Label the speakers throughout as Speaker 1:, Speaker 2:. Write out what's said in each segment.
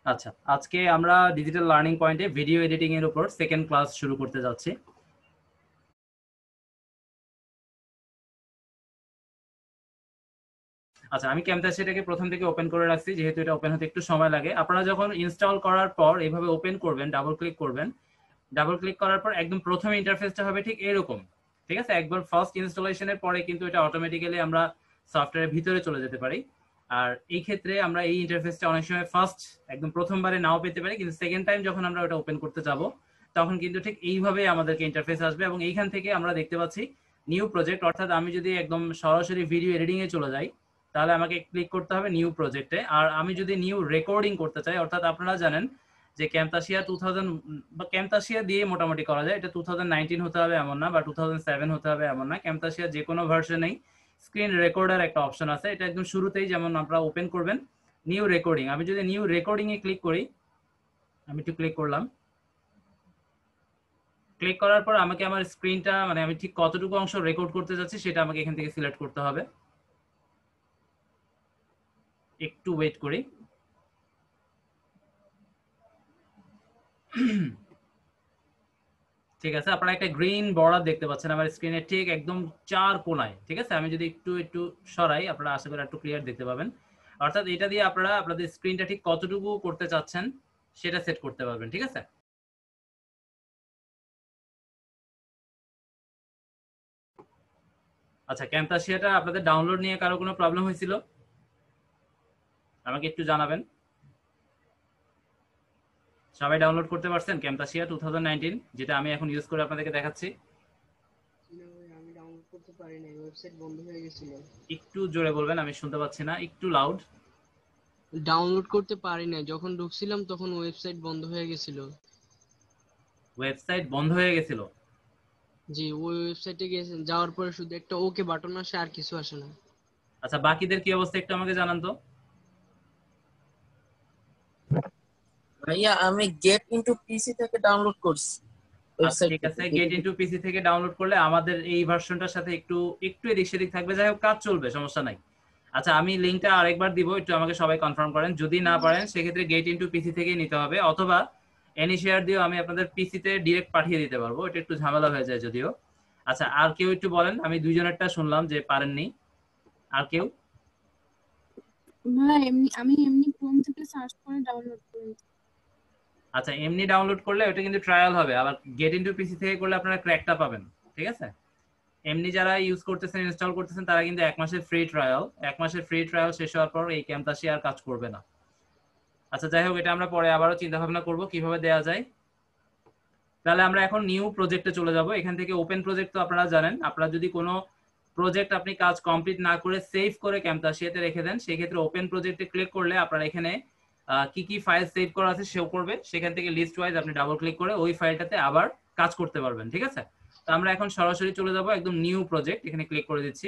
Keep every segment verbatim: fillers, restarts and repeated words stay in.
Speaker 1: আচ্ছা, আজকে আমরা ডিজিটাল লার্নিং পয়েন্টে ভিডিও এডিটিং এর উপর সেকেন্ড ক্লাস শুরু করতে যাচ্ছি। আচ্ছা, আমি ক্যামতাসিয়াটাকে প্রথম থেকে ওপেন করে রাখছি, যেহেতু এটা ওপেন হতে একটু সময় লাগে। আপনারা যখন ইনস্টল করার পর এইভাবে ওপেন করবেন, ডাবল ক্লিক করবেন, ডাবল ক্লিক করার পর একদম প্রথম ইন্টারফেসটা হবে ঠিক এরকম। ঠিক আছে, একবার ফার্স্ট ইনস্টলেশনের পরে কিন্তু এটা অটোমেটিক্যালি আমরা সফটওয়্যারের ভিতরে চলে যেতে পারি। আর এই ক্ষেত্রে আমরা এই ইন্টারফেসটা অনেক সময় ফার্স্ট একদম প্রথমবারে নাও পেতে পারি, কিন্তু সেকেন্ড টাইম যখন আমরা ওটা ওপেন করতে যাব তখন কিন্তু ঠিক এইভাবে আমাদেরকে ইন্টারফেস আসবে। এবং এইখান থেকে আমরা দেখতে পাচ্ছি নিউ প্রজেক্ট, অর্থাৎ আমি যদি একদম সরাসরি ভিডিও এডিটিং এ চলে যাই তাহলে আমাকে ক্লিক করতে হবে নিউ প্রজেক্টে। আর আমি যদি নিউ রেকর্ডিং করতে চাই, অর্থাৎ আপনারা জানেন যে ক্যামতাসিয়া টু থাউজেন্ড বা ক্যামতাসিয়া দিয়ে মোটামুটি করা যায়, এটা টু থাউজেন্ড নাইনটিন হতে হবে এমন না, বা টু থাউজেন্ড সেভেন হতে হবে এমন না। ক্যামতাসিয়া যে কোনো ভার্সনেই স্ক্রিন রেকর্ডার একটা অপশন আছে, এটা একদম শুরুতেই যেমন আপনারা ওপেন করবেন নিউ রেকর্ডিং। আমি যদি নিউ রেকর্ডিং এ ক্লিক করি, আমি একটু ক্লিক করলাম, ক্লিক করার পর আমাকে আমার স্ক্রিনটা মানে আমি ঠিক কতটুকু অংশ রেকর্ড করতে যাচ্ছি সেটা আমাকে এখান থেকে সিলেক্ট করতে হবে। একটু ওয়েট করি। ঠিক আছে, আপনারা একটা গ্রিন বর্ডার দেখতে পাচ্ছেন আমার স্ক্রিনের ঠিক একদম চার কোনায়। ঠিক আছে, আমি যদি একটু একটু সরাই আপনারা আশা করি একটু ক্লিয়ার দেখতে পাবেন। অর্থাৎ এটা দিয়ে আপনারা আপনাদের স্ক্রিনটা ঠিক কতটুকু করতে চাচ্ছেন সেটা সেট করতে পারবেন। ঠিক আছে, আচ্ছা, ক্যামতাসিয়াটা আপনাদের ডাউনলোড নিয়ে কারো কোনো প্রবলেম হয়েছিল আমাকে একটু জানাবেন। সবাই ডাউনলোড করতে পারছেন ক্যামতাসিয়া টু থাউজেন্ড নাইনটিন, যেটা আমি এখন ইউজ করে আপনাদেরকে দেখাচ্ছি?
Speaker 2: আমি ডাউনলোড করতে পারি নাই, ওয়েবসাইট বন্ধ হয়ে গেছিল।
Speaker 1: একটু জোরে বলবেন, আমি শুনতে পাচ্ছি না, একটু লাউড।
Speaker 2: ডাউনলোড করতে পারি নাই, যখন ঢুকছিলাম তখন ওয়েবসাইট বন্ধ হয়ে গেছিল।
Speaker 1: ওয়েবসাইট বন্ধ হয়ে গেছিল?
Speaker 2: জি, ওই ওয়েবসাইটে গেছেন যাওয়ার পরে শুধু একটা ওকে বাটন আসে, আর কিছু আসে না।
Speaker 1: আচ্ছা, বাকিদের কি অবস্থা একটু আমাকে জানান তো।
Speaker 3: ভাইয়া আমি গেট ইনটু পিসি থেকে ডাউনলোড করছি
Speaker 1: আচ্ছা,
Speaker 3: ওয়েবসাইট
Speaker 1: ঠিক
Speaker 3: থেকে।
Speaker 1: আছে, গেট ইনটু পিসি থেকে ডাউনলোড করলে আমাদের এই ভার্সনটার সাথে একটু একটু এদিক সেদিক থাকবে, যাই হোক কাজ চলবে, সমস্যা নাই। আচ্ছা, আমি লিংকটা আরেকবার দিব, একটু আমাকে সবাই কনফার্ম করেন। যদি না পারেন সেক্ষেত্রে গেট ইনটু পিসি থেকেই নিতে হবে, অথবা এনি শেয়ার দিয়েও আমি আপনাদের পিসিতে ডিরেক্ট পাঠিয়ে দিতে পারবো, এটা একটু ঝামেলা হয়ে যায় যদিও। আচ্ছা, আর কেউ একটু বলেন, আমি দুইজনেরটা শুনলাম যে পারেননি, আর কেউ?
Speaker 4: না, এমনি আমি এমনি ক্রোম থেকে সার্চ করে ডাউনলোড করেছি।
Speaker 1: আচ্ছা, এমনি ডাউনলোড করলে ওটা কিন্তু ট্রায়াল হবে, আবার গেট ইনটু পিসি থেকে করলে আপনারা ক্র্যাকটা পাবেন। ঠিক আছে, এমনি যারা ইউজ করতেছেন ইনস্টল করতেছেন তারা কিন্তু এক মাসের ফ্রি ট্রায়াল, এক মাসের ফ্রি ট্রায়াল শেষ হওয়ার পর এই ক্যামতাসিয়া আর কাজ করবে না। আচ্ছা, যাই হোক, এটা আমরা পরে আবারও চিন্তা ভাবনা করবো কিভাবে দেওয়া যায়। তাহলে আমরা এখন নিউ প্রজেক্টে চলে যাব। এখান থেকে ওপেন প্রজেক্ট তো আপনারা জানেন, আপনারা যদি কোনো প্রজেক্ট আপনি কাজ কমপ্লিট না করে সেভ করে ক্যামতাসিয়াতে রেখে দেন, সেক্ষেত্রে ওপেন প্রজেক্টে ক্লিক করলে আপনারা এখানে কি কি ফাইল সেভ করা আছে শো করবে, সেখান থেকে লিস্ট ওয়াইজ আপনি ডাবল ক্লিক করে ওই ফাইলটাতে আবার কাজ করতে পারবেন। ঠিক আছে, তো আমরা এখন সরাসরি চলে যাব একদম নিউ প্রজেক্ট, এখানে ক্লিক করে দিচ্ছি।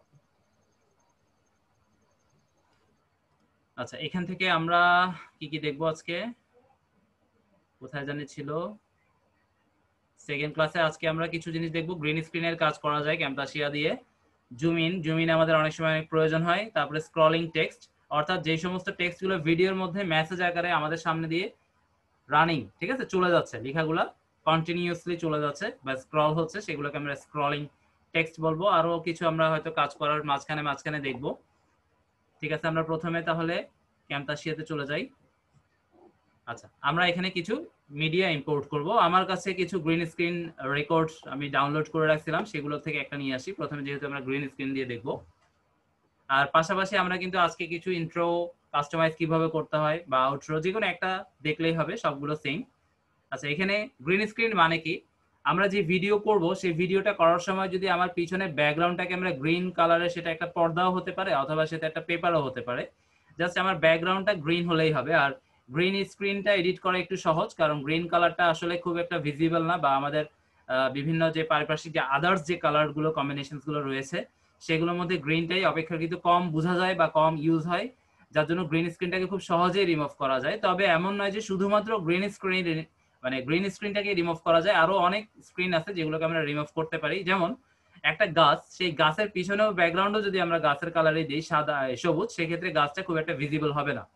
Speaker 1: আচ্ছা, এখান থেকে আমরা কি কি দেখবো আজকে, কোথায় জানি ছিল সেকেন্ড ক্লাসে, আজকে আমরা কিছু জিনিস দেখবো। গ্রিন স্ক্রিনের কাজ করা যায় ক্যামতাসিয়া দিয়ে, জুম ইন জুম ইন আমাদের অনেক সময় অনেক প্রয়োজন হয়, তারপরে স্ক্রলিং টেক্সট, অর্থাৎ যে সমস্ত টেক্সটগুলো ভিডিওর মধ্যে মেসেজ আকারে আমাদের সামনে দিয়ে রানিং, ঠিক আছে, চলে যাচ্ছে, লেখাগুলা কন্টিনিউয়াসলি চলে যাচ্ছে বা স্ক্রল হচ্ছে, সেগুলোকে আমরা স্ক্রলিং টেক্সট বলবো। আরো কিছু আমরা হয়তো কাজ করার মাঝখানে মাঝখানে দেখবো। ঠিক আছে, আমরা প্রথমে তাহলে ক্যামতাসিয়াতে চলে যাই। আচ্ছা, আমরা এখানে কিছু মিডিয়া ইম্পোর্ট করব। আমার কাছে কিছু গ্রিন স্ক্রিন রেকর্ড আমি ডাউনলোড করে রাখছিলাম, সেগুলো থেকে একটা নিয়ে আসি প্রথমে, যেহেতু আমরা গ্রিন স্ক্রিন দিয়ে দেখব। আর পাশাপাশি আমরা কিন্তু আজকে কিছু ইন্ট্রো কাস্টমাইজ কিভাবে করতে হয় বা আউটরো, যে কোনো একটা দেখলেই হবে, সবগুলো সেম। আচ্ছা, এখানে গ্রিন স্ক্রিন মানে কি, আমরা যে ভিডিও করব সেই ভিডিওটা করার সময় যদি আমার পিছনে ব্যাকগ্রাউন্ডটাকে আমরা গ্রিন কালারে, সেটা একটা পর্দাও হতে পারে অথবা সেটা একটা পেপারও হতে পারে, জাস্ট আমার ব্যাকগ্রাউন্ডটা গ্রিন হলেই হবে। আর গ্রিন স্ক্রিনটা এডিট করা একটু সহজ, কারণ গ্রিন কালারটা আসলে খুব একটা ভিজিবল না, বা আমাদের বিভিন্ন যে পারিপার্শ্বিক যে আদার্স যে কালারগুলো কম্বিনেশনসগুলো রয়েছে সেগুলোর মধ্যে গ্রিনটাই অপেক্ষাকৃত কম বোঝা যায় বা কম ইউজ হয়, যার জন্য গ্রিন স্ক্রিনটাকে খুব সহজেই রিমুভ করা যায়। তবে এমন নয় যে শুধুমাত্র গ্রিন স্ক্রিন মানে গ্রিন স্ক্রিনটাকে রিমুভ করা যায়, আরো অনেক স্ক্রিন আছে যেগুলোকে আমরা রিমুভ করতে পারি। যেমন একটা গাছ, সেই গাছের পিছনেও ব্যাকগ্রাউন্ডও যদি আমরা গাছের কালারে দিই সাদা সবুজ, সেক্ষেত্রে গাছটা খুব একটা ভিজিবল হবে না।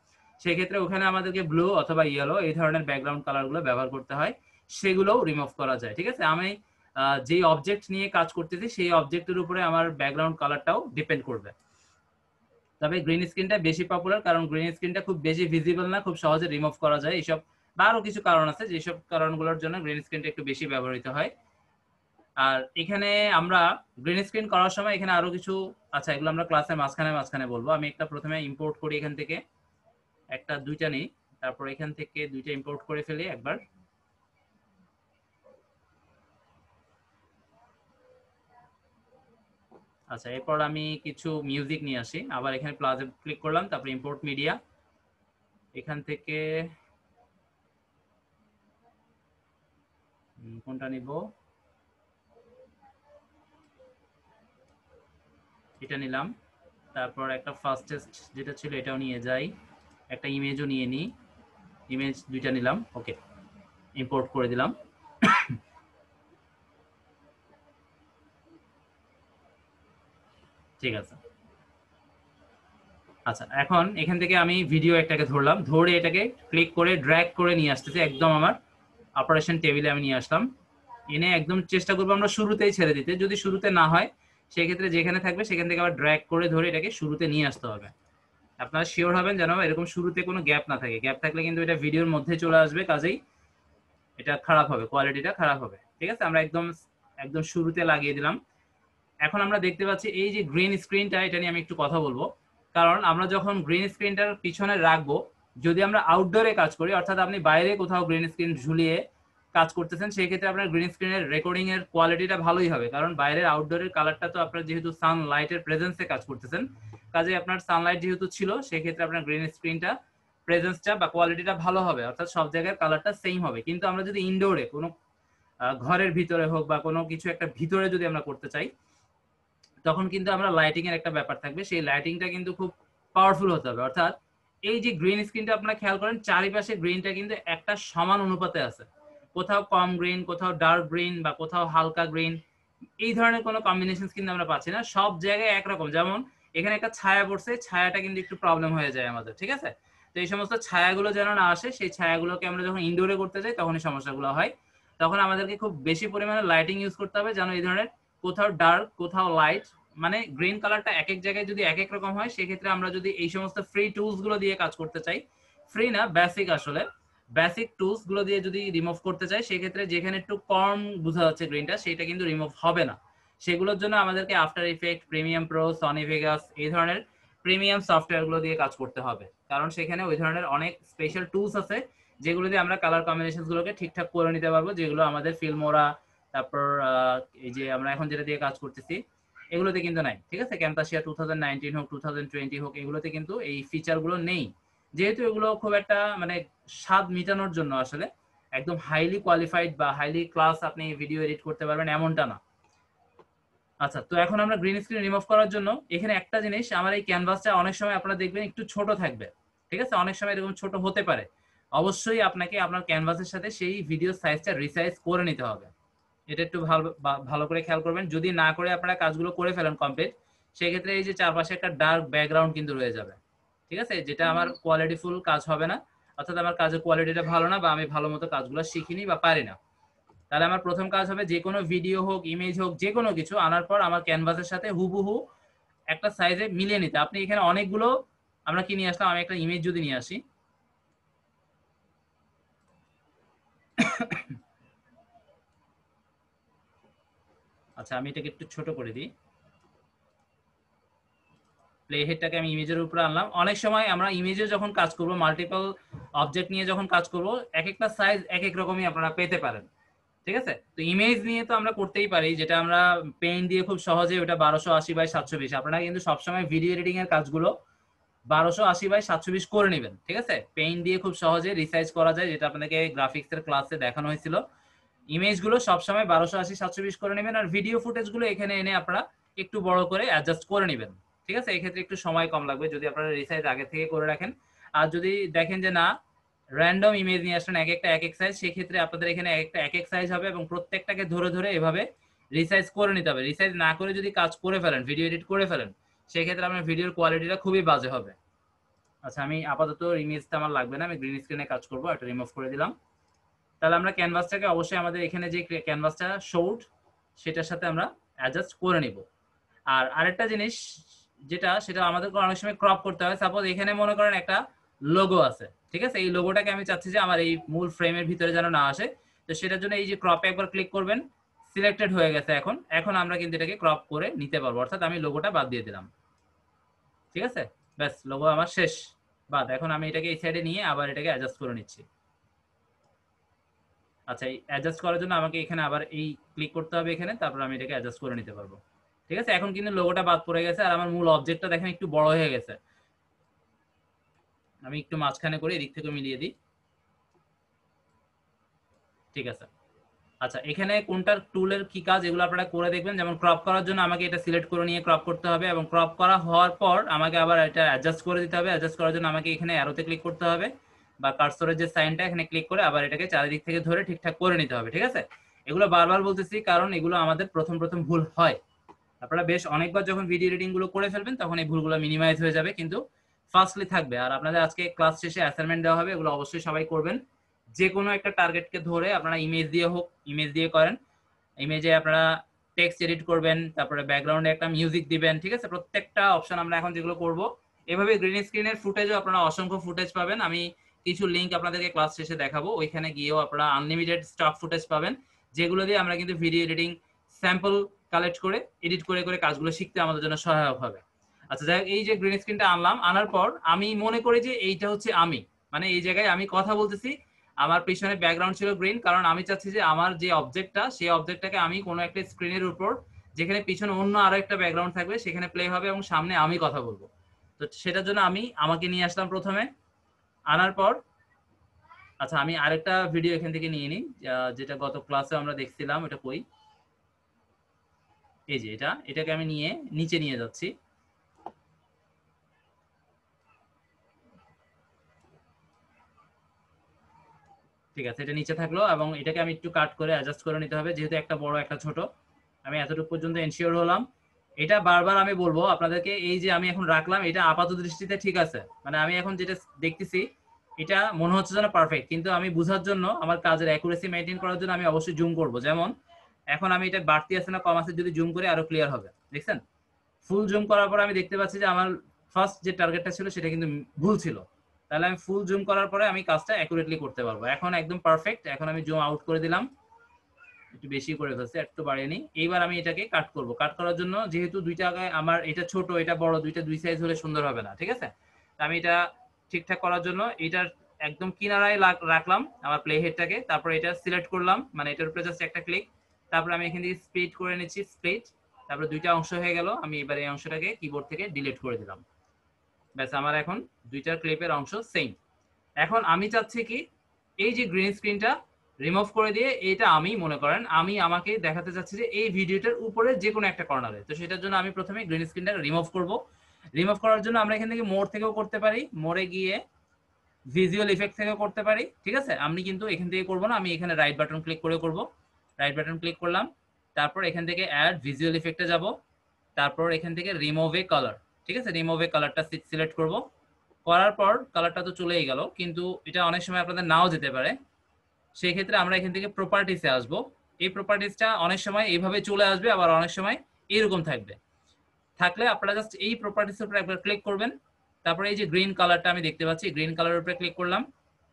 Speaker 1: সেই ক্ষেত্রে ওখানে আমাদেরকে ব্লু অথবা ইয়েলো এই ধরনের ব্যাকগ্রাউন্ড কালারগুলো ব্যবহার করতে হয়, সেগুলোও রিমুভ করা যায়। ঠিক আছে, আমি যে অবজেক্ট নিয়ে কাজ করতেছি সেই অবজেক্টের উপরে আমার ব্যাকগ্রাউন্ড কালারটাও ডিপেন্ড করবে। তবে গ্রিন স্ক্রিনটা বেশি পপুলার, কারণ গ্রিন স্ক্রিনটা খুব বেশি ভিজিবল না, খুব সহজে রিমুভ করা যায়। এইসব বা আরো কিছু কারণ আছে, যেসব কারণগুলোর জন্য গ্রিন স্ক্রিনটা একটু বেশি ব্যবহৃত হয়। আর এখানে আমরা গ্রিন স্ক্রিন করার সময় এখানে আরো কিছু, আচ্ছা এগুলো আমরা ক্লাসের মাঝখানে মাঝখানে বলবো। আমি একটা প্রথমে ইম্পোর্ট করি, এখান থেকে একটা দুইটা নেই, তারপর এখান থেকে দুইটা ইম্পোর্ট করে ফেলি একবার। আচ্ছা, এরপর আমি কিছু মিউজিক নিয়ে আসি, আবার এখানে প্লাসে ক্লিক করলাম, তারপর ইম্পোর্ট মিডিয়া, এখান থেকে কোনটা নিব, এটা নিলাম। তারপর একটা ফাস্টেস্ট যেটা ছিল এটাও নিয়ে যাই, একটা ইমেজও নিয়ে নিই, ইমেজ দুইটা নিলাম। ওকে, ইম্পোর্ট করে দিলাম। ঠিক আছে। আচ্ছা, এখন এখান থেকে আমি ভিডিও একটাকে ধরলাম, ধরে এটাকে ক্লিক করে ড্র্যাগ করে নিয়ে আসতেছি একদম আমার অপারেশন টেবিলে আমি নিয়ে আসলাম। এনে একদম চেষ্টা করবো আমরা শুরুতেই ছেড়ে দিতে, যদি শুরুতে না হয় সেক্ষেত্রে যেখানে থাকবে সেখান থেকে আবার ড্র্যাগ করে ধরে এটাকে শুরুতে নিয়ে আসতে হবে। আপনারা শিওর হবেন যেন এরকম শুরুতে কোনো গ্যাপ না থাকে, গ্যাপ থাকলে কিন্তু এটা ভিডিওর মধ্যে চলে আসবে, কাজেই এটা খারাপ হবে, কোয়ালিটিটা খারাপ হবে। ঠিক আছে, আমরা একদম একদম শুরুতে লাগিয়ে দিলাম। এখন আমরা দেখতে পাচ্ছি এই যে গ্রিন স্ক্রিনটা, এটা নিয়ে আমি একটু কথা বলবো। কারণ আমরা যখন গ্রিন স্ক্রিনটার পিছনে রাখবো, যদি আমরা আউটডোরে কাজ করি, অর্থাৎ আপনি বাইরে কোথাও গ্রিন স্ক্রিন ঝুলিয়ে কাজ করতেছেন, সেই ক্ষেত্রে আপনার গ্রিন স্ক্রিনের রেকর্ডিং এর কোয়ালিটিটা ভালোই হবে, কারণ বাইরের আউটডোরের কালারটা তো আপনার যেহেতু সানলাইটের প্রেজেন্সে কাজ করতেছেন, কাজে আপনার সানলাইট যেহেতু ছিল সেই ক্ষেত্রে আপনার গ্রিন স্ক্রিনটা প্রেজেন্সটা বা কোয়ালিটিটা ভালো হবে, অর্থাৎ সব জায়গায় কালারটা সেম হবে। কিন্তু আমরা যদি ইনডোরে কোনো ঘরের ভিতরে হোক বা কোনো কিছু একটা ভিতরে যদি আমরা করতে চাই, তখন কিন্তু আমরা লাইটিং এর একটা ব্যাপার থাকবে, সেই লাইটিংটা কিন্তু খুব পাওয়ারফুল হতে হবে। অর্থাৎ এই যে গ্রিন স্ক্রিনটা আপনারা খেয়াল করেন, চারিপাশে গ্রিনটা কিন্তু একটা সমান অনুপাতে আছে, কোথাও কম গ্রিন, কোথাও ডার্ক গ্রিন বা কোথাও হালকা গ্রিন, এই ধরনের কোনো কম্বিনেশন কিন্তু আমরা পাচ্ছি না, সব জায়গায় একরকম। যেমন এখানে একটা ছায়া পড়ছে, ছায়াটা কিন্তু একটু প্রবলেম হয়ে যায় আমাদের। ঠিক আছে, তো এই সমস্ত ছায়াগুলো যেন না আসে, সেই ছায়াগুলোকে আমরা যখন ইনডোরে করতে যাই তখনই সমস্যাগুলো হয়। তখন আমাদেরকে খুব বেশি পরিমাণে লাইটিং ইউজ করতে হবে, যেন এই ধরনের কোথাও ডার্ক কোথাও লাইট, মানে গ্রিন কালারটা এক এক জায়গায় যদি এক এক রকম হয়, সেক্ষেত্রে আমরা যদি এই সমস্ত ফ্রি টুলস গুলো দিয়ে কাজ করতে চাই, ফ্রি না বেসিক, আসলে বেসিক টুলস গুলো দিয়ে যদি রিমুভ করতে চাই, সেক্ষেত্রে যেখানে একটু কম বোঝা যাচ্ছে গ্রিনটা, সেটা কিন্তু রিমুভ হবে না। সেগুলোর জন্য আমাদেরকে after effect, premium pro, Sony Vegas এই ধরনের প্রিমিয়াম সফটওয়্যার গুলো দিয়ে কাজ করতে হবে, কারণ সেখানে ওই ধরনের অনেক স্পেশাল টুলস আছে যেগুলো দিয়ে আমরা কালার কম্বিনেশন গুলোকে ঠিকঠাক করে নিতে পারবো, যেগুলো আমাদের ফিল্মোরা, তারপর এই যে আমরা এখন যেটা দিয়ে কাজ করতেছি এগুলোতে কিন্তু নাই। ঠিক আছে, ক্যামতাসিয়া টু থাউজেন্ড নাইনটিন হোক, টু থাউজেন্ড টোয়েন্টি হোক, এগুলোতে কিন্তু এই ফিচার গুলো নেই, যেহেতু এগুলো খুব একটা মানে স্বাদ মিটানোর জন্য আসলে একদম হাইলি কোয়ালিফাইড বা হাইলি ক্লাস আপনি ভিডিও এডিট করতে পারবেন এমনটা না। আচ্ছা, তো এখন আমরা গ্রিন স্ক্রিন রিমুভ করার জন্য এখানে একটা জিনিস, আমার এই ক্যানভাসটা অনেক সময় আপনারা দেখবেন একটু ছোট থাকবে। ঠিক আছে, অনেক সময় এরকম ছোট হতে পারে, অবশ্যই আপনাকে আপনার ক্যানভাসের সাথে সেই ভিডিও সাইজটা রিসাইজ করে নিতে হবে। এটা একটু ভালো ভালো করে খেয়াল করবেন, যদি না করে আপনারা কাজগুলো করে ফেলেন কমপ্লিট, সেক্ষেত্রে এই যে চারপাশে একটা ডার্ক ব্যাকগ্রাউন্ড কিন্তু রয়ে যাবে। ঠিক আছে, যেটা আমার কোয়ালিটিফুল কাজ হবে না, অর্থাৎ আমার কাজের কোয়ালিটিটা ভালো না, বা আমি ভালো মতো কাজগুলো শিখিনি বা পারি না। তাহলে আমার প্রথম কাজ হবে যে কোনো ভিডিও হোক, ইমেজ হোক, যে কোনো কিছু আনার পর আমার ক্যানভাসের সাথে হুবহু একটা সাইজে মিলিয়ে নিতে। আপনি এখানে অনেকগুলো, আমরা কি নিয়ে আসলাম, আমি একটা ইমেজ যদি নিয়ে আসি, আচ্ছা আমি এটাকে একটু ছোট করে দিই, প্লে হেডটাকে আমি ইমেজের উপরে আনলাম। অনেক সময় আমরা ইমেজে যখন কাজ করব, মাল্টিপল অবজেক্ট নিয়ে যখন কাজ করব, এক একটা সাইজ এক এক রকমই আপনারা পেতে পারেন। ঠিক আছে, তো ইমেজ নিয়ে তো আমরা করতেই পারি, যেটা আমরা পেন দিয়ে খুব সহজে ওটা বারোশো আশি বাই সাতশো বিশ, আপনারা কিন্তু সবসময় ভিডিও এডিটিং এর কাজগুলো বারোশো আশি বাই সাতশো বিশ করে নেবেন। ঠিক আছে, পেইন্ট দিয়ে খুব সহজে রিসাইজ করা যায়, যেটা আপনাদেরকে গ্রাফিক্সের ক্লাসে দেখানো হয়েছিল। ইমেজগুলো সবসময় বারোশো আশি সাতশো বিশ করে নেবেন, আর ভিডিও ফুটেজগুলো এখানে এনে আপনারা একটু বড় করে অ্যাডজাস্ট করে নেবেন। ঠিক আছে, এক্ষেত্রে একটু সময় কম লাগবে যদি আপনারা রিসাইজ আগে থেকে করে রাখেন। আর যদি দেখেন যে না, র্যান্ডম ইমেজ নিয়ে আসলেন এক একটা এক এক সাইজ, সেক্ষেত্রে আপনাদের এখানে একটা এক এক সাইজ হবে এবং প্রত্যেকটাকে ধরে ধরে এভাবে রিসাইজ করে নিতে হবে। রিসাইজ না করে যদি কাজ করে ফেলেন, ভিডিও এডিট করে ফেলেন, সেক্ষেত্রে আপনার ভিডিওর কোয়ালিটিটা খুবই বাজে হবে। আচ্ছা আমি আপাতত ইমেজটা আমার লাগবে না, আমি গ্রিন স্ক্রিনে কাজ করব, এটা রিমুভ করে দিলাম। তাহলে আমরা ক্যানভাসটাকে অবশ্যই আমাদের এখানে যে ক্যানভাসটা শোড সেটার সাথে আমরা অ্যাডজাস্ট করে নিব। আর আরেকটা জিনিস যেটা, সেটা আমাদেরকে অনেক সময় ক্রপ করতে হয়। সাপোজ এখানে মনে করেন একটা লোগো আছে, ঠিক আছে, এই লোগোটাকে আমি চাচ্ছি যে আমার এই মূল ফ্রেমের ভিতরে যেন না আসে, তো সেটার জন্য এই যে ক্রপে একবার ক্লিক করবেন, সিলেক্টেড হয়ে গেছে। এখন এখন আমরা কিন্তু এটাকে ক্রপ করে নিতে পারবো, অর্থাৎ আমি লোগোটা বাদ দিয়ে দিলাম, ঠিক আছে, ব্যাস লোগো আমার শেষ বাদ। এখন আমি এটাকে এই সাইডে নিয়ে আবার এটাকে অ্যাডজাস্ট করে নিচ্ছি। আচ্ছা এই অ্যাডজাস্ট করার জন্য আমাকে এখানে আবার এই ক্লিক করতে হবে এখানে, তারপর আমি এটাকে অ্যাডজাস্ট করে নিতে পারবো, ঠিক আছে। এখন কিন্তু লোগোটা বাদ পড়ে গেছে আর আমার মূল অবজেক্টটা দেখেন একটু বড় হয়ে গেছে। আমি একটু মাঝখানে করে এদিক থেকে মিলিয়ে দিই, ঠিক আছে। আচ্ছা এখানে কোনটার টুলের কি কাজ এগুলো আপনারা করে দেখবেন। যেমন ক্রপ করার জন্য আমাকে এটা সিলেক্ট করে নিয়ে ক্রপ করতে হবে, এবং ক্রপ করা হওয়ার পর আমাকে আবার এটা অ্যাডজাস্ট করে দিতে হবে। অ্যাডজাস্ট করার জন্য আমাকে এখানে অ্যারোতে ক্লিক করতে হবে, বা কার্সরের যে সাইনটা এখানে ক্লিক করে আবার এটাকে চারিদিক থেকে ধরে ঠিকঠাক করে নিতে হবে, ঠিক আছে। এগুলো বারবার বলতেছি কারণ এগুলো আমাদের প্রথম প্রথম ভুল হয়। আপনারা বেশ অনেকবার যখন ভিডিও এডিটিং গুলো করে ফেলবেন তখন এই ভুলগুলো মিনিমাইজ হয়ে যাবে, কিন্তু ফার্স্টলি থাকবে। আর আপনাদের আজকে ক্লাস শেষে অ্যাসাইনমেন্ট দেওয়া হবে, এগুলো অবশ্যই সবাই করবেন। যে কোনো একটা টার্গেটকে ধরে আপনারা ইমেজ দিয়ে হোক, ইমেজ দিয়ে করেন, ইমেজে আপনারা টেক্সট এডিট করবেন, তারপরে ব্যাকগ্রাউন্ডে একটা মিউজিক দিবেন, ঠিক আছে। প্রত্যেকটা অপশন আমরা এখন যেগুলো করব, এভাবে গ্রিন স্ক্রিনের ফুটেজও আপনারা অসংখ্য ফুটেজ পাবেন। আমি কিছু লিঙ্ক আপনাদেরকে ক্লাস শেষে দেখাবো, ওইখানে গিয়েও আপনারা আনলিমিটেড স্টক ফুটেজ পাবেন, যেগুলো দিয়ে আমরা কিন্তু ভিডিও এডিটিং স্যাম্পল কালেক্ট করে এডিট করে করে কাজগুলো শিখতে আমাদের জন্য সহায়ক হবে। আচ্ছা যাই হোক, এই যে গ্রিন স্ক্রিনটা আনলাম, আনার পর আমি মনে করি যে এইটা হচ্ছে আমি, মানে এই জায়গায় আমি কথা বলতেছি, আমার পিছনে ব্যাকগ্রাউন্ড ছিল গ্রিন, কারণ আমি চাচ্ছি যে আমার যে অবজেক্টটা, সেই অবজেক্টটাকে আমি কোনো একটা স্ক্রিনের উপর, যেখানে পিছনে অন্য আরো একটা ব্যাকগ্রাউন্ড থাকবে, সেখানে প্লে হবে এবং সামনে আমি কথা বলবো। তো সেটার জন্য আমি আমাকে নিয়ে আসলাম প্রথমে, আনার পর আচ্ছা আমি আরেকটা ভিডিও এখান থেকে নিয়ে নিই, যেটা গত ক্লাসে আমরা দেখছিলাম। এটা কই, এই যে এটা, এটাকে আমি নিয়ে নিচে নিয়ে যাচ্ছি। ঠিক আছে, এটা নিচে থাকলো এবং এটাকে আমি একটু কাট করে অ্যাডজাস্ট করে নিতে হবে, যেহেতু একটা বড় একটা ছোট। আমি এতটুকু পর্যন্ত এনশিওর হলাম। এটা বারবার আমি বলবো আপনাদেরকে, এই যে আমি এখন রাখলাম এটা আপাত দৃষ্টিতে ঠিক আছে, মানে আমি এখন যেটা দেখতেছি এটা মনে হচ্ছে যেন পারফেক্ট, কিন্তু আমি বোঝার জন্য, আমার কাজের অ্যাকুরেসি মেইনটেইন করার জন্য আমি অবশ্যই জুম করব। যেমন এখন আমি এটা বাড়তি আছে না কম আছে, যদি জুম করে আরো ক্লিয়ার হবে, দেখছেন। ফুল জুম করার পর আমি দেখতে পাচ্ছি যে আমার ফার্স্ট যে টার্গেটটা ছিল সেটা কিন্তু ভুল ছিল। তাহলে আমি ফুল জুম করার পরে আমি কাজটা অ্যাকুরেটলি করতে পারবো। এখন একদম পারফেক্ট। এখন আমি জুম আউট করে দিলাম, একটু বেশি করে ফেলছি, একটু বাড়িয়ে নিই। এইবার আমি এটাকে কাট করব। কাট করার জন্য যেহেতু দুইটা আমার এটা ছোট এটা বড়, দুইটা দুই সাইজ হলে সুন্দর হবে না, ঠিক আছে। আমি এটা ঠিকঠাক করার জন্য এটার একদম কিনারায় রাখলাম আমার প্লে হেডটাকে, তারপর এটা সিলেক্ট করলাম, মানে এটার উপরে জাস্ট একটা ক্লিক, তারপর আমি এখান থেকে স্প্লিট করে নিচ্ছি, স্প্লিট, তারপর দুইটা অংশ হয়ে গেল। আমি এবার এই অংশটাকে কিবোর্ড থেকে ডিলিট করে দিলাম, ব্যাস আমার এখন দুইটার ক্লিপের অংশ সেম। এখন আমি চাচ্ছি কি, এই যে গ্রিন স্ক্রিনটা রিমুভ করে দিয়ে এটা আমি মনে করেন আমি আমাকে দেখাতে চাচ্ছি যে এই ভিডিওটার উপরে যে কোনো একটা কর্নারে, তো সেটার জন্য আমি প্রথমে গ্রিন স্ক্রিনটা রিমুভ করব। রিমুভ করার জন্য আমরা এখান থেকে মোড থেকেও করতে পারি, মোডে গিয়ে ভিজুয়াল ইফেক্ট থেকেও করতে পারি, ঠিক আছে। আমি কিন্তু এখান থেকে করব না, আমি এখানে রাইট বাটন ক্লিক করে করব। রাইট বাটন ক্লিক করলাম, তারপর এখান থেকে অ্যাড ভিজুয়াল ইফেক্টে যাব, তারপর এখান থেকে রিমুভ এ কালার, ঠিক আছে, রিমুভ এ কালারটা সিলেক্ট করব। করার পর কালারটা তো চলেই গেল, কিন্তু এটা অনেক সময় আপনাদের নাও যেতে পারে, সেই ক্ষেত্রে আমরা এখান থেকে প্রপার্টিসে আসব। এই প্রপার্টিসটা অনেক সময় এইভাবে চলে আসবে, আবার অনেক সময় এরকম থাকবে। থাকলে আপনারা জাস্ট এই প্রপার্টিসের উপর একবার ক্লিক করবেন, তারপরে এই যে গ্রিন কালারটা আমি দেখতে পাচ্ছি, গ্রিন কালারের উপরে ক্লিক করলাম।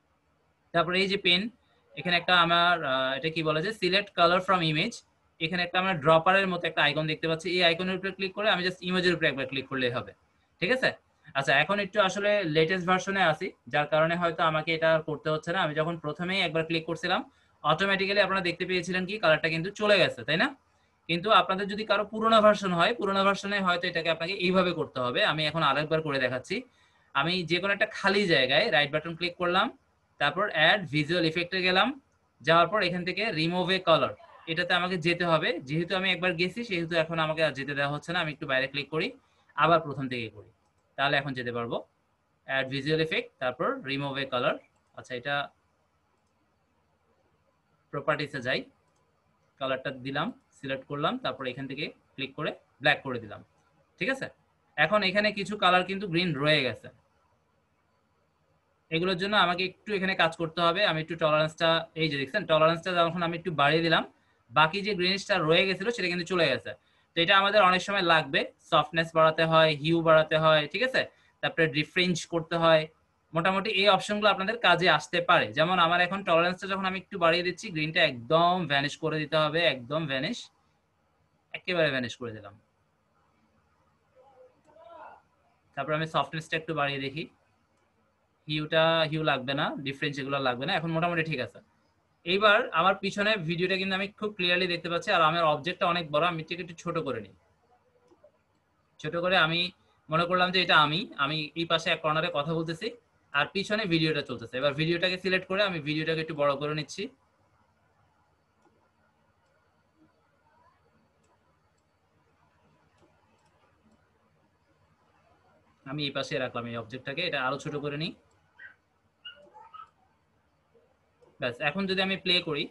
Speaker 1: তারপরে এই যে পেন, এখানে একটা আমার এটা কি বলা যায়, সিলেক্ট কালার ফ্রম ইমেজ, এখানে একটা আমরা ড্রপারের মতো একটা আইকন দেখতে পাচ্ছি, এই আইকনের উপরে ক্লিক করে আমি জাস্ট ইমেজের উপরে একবার ক্লিক করলেই হবে, ঠিক আছে। আচ্ছা এখন একটু আসলে লেটেস্ট ভার্সনে আছি, যার কারণে হয়তো আমাকে এটা করতে হচ্ছে না। আমি যখন প্রথমেই একবার ক্লিক করছিলাম অটোমেটিক্যালি আপনারা দেখতে পেয়েছিলেন কি কালারটা কিন্তু চলে গেছে, তাই না। কিন্তু আপনাদের যদি কারো পুরোনো ভার্সন হয়, পুরোনো ভার্সনে হয়তো এটাকে আপনাকে এইভাবে করতে হবে। আমি এখন আরেকবার করে দেখাচ্ছি। আমি যে কোনো একটা খালি জায়গায় রাইট বাটন ক্লিক করলাম, তারপর অ্যাড ভিজুয়াল ইফেক্টে গেলাম, যাওয়ার পর এখান থেকে রিমুভ এ কালার, এটাতে আমাকে যেতে হবে। যেহেতু আমি একবার গেছি সেহেতু এখন আমাকে আর যেতে দেওয়া হচ্ছে না। আমি একটু বাইরে ক্লিক করি, আবার প্রথম থেকে করি, তাহলে এখন যেতে পারবো। অ্যাড ভিজুয়াল ইফেক্ট, তারপর রিমুভ এ কালার। আচ্ছা এটা প্রপার্টিসে যাই, কালারটা দিলাম, সিলেক্ট করলাম, তারপর এখান থেকে ক্লিক করে ব্ল্যাক করে দিলাম, ঠিক আছে। এখন এখানে কিছু কালার কিন্তু গ্রিন রয়ে গেছে, এগুলোর জন্য আমাকে একটু এখানে কাজ করতে হবে। আমি একটু টলারেন্সটা, এই যে দেখছেন টলারেন্সটা যখন আমি একটু বাড়িয়ে দিলাম, বাকি যে গ্রেনিশটা রয়ে গেছিল সেটা কিন্তু চলে গেছে। তো এটা আমাদের অনেক সময় লাগবে, সফটনেস বাড়াতে হয়, হিউ বাড়াতে হয়, ঠিক আছে, তারপরে রিফ্রেঞ্চ করতে হয়। মোটামুটি এই অপশনগুলো আপনাদের কাজে আসতে পারে। যেমন আমার এখন টলারেন্সটা যখন আমি একটু বাড়িয়ে দিচ্ছি, গ্রিনটা একদম ভ্যানিশ করে দিতে হবে, একদম ভ্যানিশ, একেবারে ভ্যানিশ করে দিলাম। তারপর আমি সফটনেসটা একটু বাড়িয়ে দেখি, হিউটা হিউ লাগবে না, ডিফারেন্স এগুলো লাগবে না, এখন মোটামুটি ঠিক আছে। এইবার আমার পিছনে ভিডিওটা কিন্তু আমি খুব ক্লিয়ারলি দেখতে পাচ্ছি, আর আমার অবজেক্টটা অনেক বড়, আমি এটাকে একটু ছোট করে নিই। ছোট করে আমি মনে করলাম যে এটা আমি আমি এই পাশে এক কর্নারে কথা বলতেছি আর পিছনে ভিডিওটা চলতেছে। এবার ভিডিওটাকে সিলেক্ট করে আমি ভিডিওটাকে একটু বড় করে নিচ্ছি। আমি এই পাশে রাখলাম এই অবজেক্টটাকে, এটা আরো ছোট করে নিই। ব্যাস, এখন যদি আমি প্লে করি,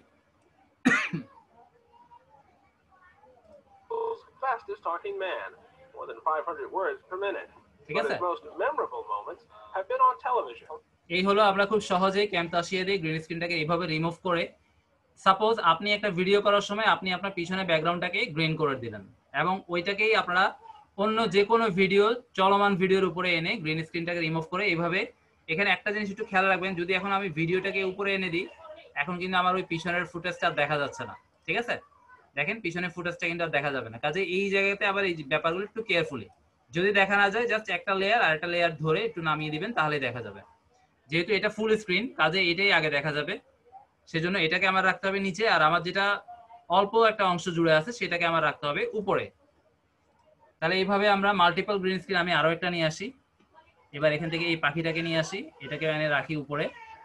Speaker 5: fastest talking man, more than five hundred words per minute.
Speaker 1: ঠিক
Speaker 5: But
Speaker 1: আছে,
Speaker 5: his most memorable moments have been on television.
Speaker 1: এই হলো আমরা খুব সহজেই ক্যামতাসিয়া দিয়ে গ্রিন স্ক্রিনটাকে এইভাবে রিমুভ করে, সাপোজ আপনি একটা ভিডিও করার সময় আপনি আপনার পিছনে ব্যাকগ্রাউন্ডটাকে গ্রিন করে দিলেন এবং ওইটাকেই আপনারা অন্য যে কোনো ভিডিও, চলমান ভিডিওর উপরে এনে গ্রিন স্ক্রিনটাকে রিমুভ করে এইভাবে। এখানে একটা জিনিস একটু খেয়াল রাখবেন, যদি এখন আমি ভিডিওটাকে উপরে এনে দিই, এখন কিন্তু আমার ওই পিছনের ফুটেজটা দেখা যাচ্ছে না, ঠিক আছে, দেখেন পিছনের ফুটেজটা কিন্তু আর দেখা যাবে না। কাজে এই জায়গাতে আবার এই ব্যাপারগুলো একটু কেয়ারফুলি, যদি দেখা না যায় জাস্ট একটা লেয়ার আর একটা লেয়ার ধরে একটু নামিয়ে দিবেন, তাহলেই দেখা যাবে। যেহেতু এটা ফুল স্ক্রিন, কাজে এটাই আগে দেখা যাবে, সেজন্য এটাকে আমার রাখতে হবে নিচে, আর আমার যেটা অল্প একটা অংশ জুড়ে আছে সেটাকে আমার রাখতে হবে উপরে। তাহলে এইভাবে আমরা মাল্টিপল গ্রিন স্ক্রিন, আমি আরো একটা নিয়ে আসি, এবার এখান থেকে এই পাখিটাকে নিয়ে আসি, এটাকে এনে রাখি উপরে।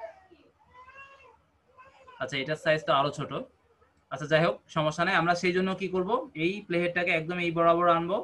Speaker 1: আচ্ছা, এটার সাইজটা আরো ছোট, আচ্ছা যাই হোক সমস্যা নেই। আমরা সেই জন্য কি করব, এই প্লেহেডটাকে একদম এই বরাবর আনবো,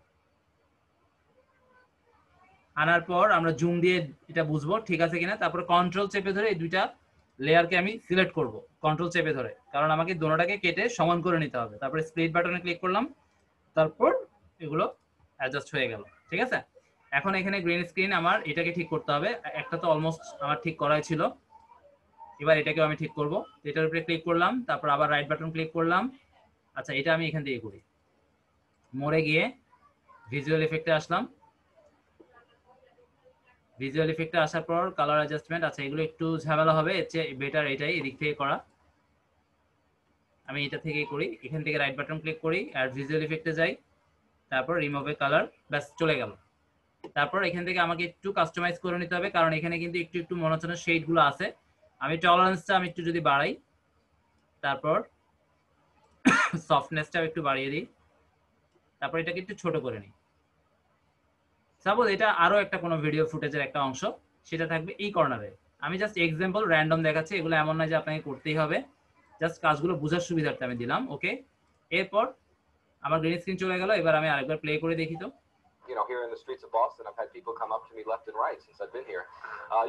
Speaker 1: আনার পর আমরা জুম দিয়ে এটা বুঝবো ঠিক আছে কিনা। তারপরে কন্ট্রোল চেপে ধরে এই দুইটা লেয়ারকে আমি সিলেক্ট করব, কন্ট্রোল চেপে ধরে, কারণ আমাকে দোনোটাকে কেটে সমান করে নিতে হবে। তারপরে স্প্লিট বাটনে ক্লিক করলাম, তারপর এগুলো অ্যাডজাস্ট হয়ে গেল, ঠিক আছে। এখন এখানে গ্রিন স্ক্রিন আমার এটাকে ঠিক করতে হবে, একটা তো অলমোস্ট আমার ঠিক করাই ছিল, এবার এটাকেও আমি ঠিক করব। এটার উপরে ক্লিক করলাম, তারপর আবার রাইট বাটন ক্লিক করলাম। আচ্ছা, এটা আমি এখান থেকে করি, মোড়ে গিয়ে ভিজুয়াল এফেক্টে আসলাম, ভিজুয়াল এফেক্টে আসার পর কালার অ্যাডজাস্টমেন্ট, আচ্ছা এগুলো একটু ঝামেলা হবে, এর চেয়ে বেটার এটাই এদিক থেকে করা। আমি এটা থেকেই করি, এখান থেকে রাইট বাটন ক্লিক করি আর ভিজুয়াল এফেক্টে যাই, তারপর রিমুভ এ কালার, ব্যাস চলে গেল। তারপর এখান থেকে আমাকে একটু কাস্টমাইজ করে নিতে হবে, কারণ এখানে কিন্তু একটু একটু মনে হচ্ছে শেড গুলো আছে। আমি টলারেন্সটা আমি একটু যদি বাড়াই, তারপর সফটনেসটা একটু বাড়িয়ে দিই, তারপর এটাকে একটু ছোট করে নিই। সাপোজ এটা আরো একটা কোনো ভিডিও ফুটেজের একটা অংশ, সেটা থাকবে এই কর্নারে। আমি জাস্ট এক্সাম্পল র্যান্ডম দেখাচ্ছি, এগুলো এমন না যে আপনাকে করতেই হবে, জাস্ট কাজগুলো বোঝার সুবিধার্থে আমি দিলাম। ওকে, এরপর আমার গ্রিন স্ক্রিন চলে গেল, এবার আমি আরেকবার প্লে করে দেখি তো।
Speaker 5: You know, here in the streets of Boston, I've had people come up to me left and right since I've been here. Uh,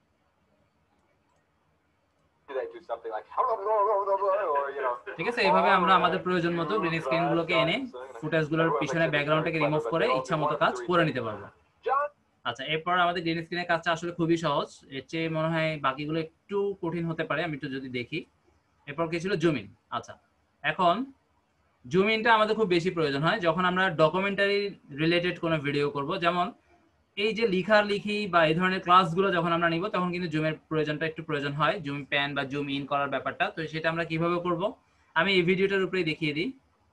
Speaker 5: they do something like, or, you know,
Speaker 1: ঠিক আছে, এইভাবে আমরা আমাদের প্রয়োজন মতো গ্রিন স্ক্রিন গুলোকে এনে ফুটেজগুলোর পিছনে ব্যাকগ্রাউন্ডটাকে রিমুভ করে ইচ্ছা মতো কাজ করে নিতে পারবো। আচ্ছা, এরপর আমাদের গ্রিন স্ক্রিনের কাজটা আসলে খুবই সহজ, এর চেয়ে মনে হয় বাকিগুলো একটু কঠিন হতে পারে, আমি একটু যদি দেখি। এরপর কি ছিল, জুম ইন। আচ্ছা, এখন জুম ইনটা আমাদের খুব বেশি প্রয়োজন হয় যখন আমরা ডকুমেন্টারি রিলেটেড কোনো ভিডিও করব, যেমন এই যে লিখার লিখি বা এই ধরনের ক্লাসগুলো যখন আমরা নিব, তখন কিন্তু জুমের প্রয়োজনটা একটু প্রয়োজন হয়, জুম প্যান বা জুম ইন করার ব্যাপারটা। তো সেটা আমরা কিভাবে করব, আমি এই ভিডিওটার উপরেই দেখিয়ে দিই।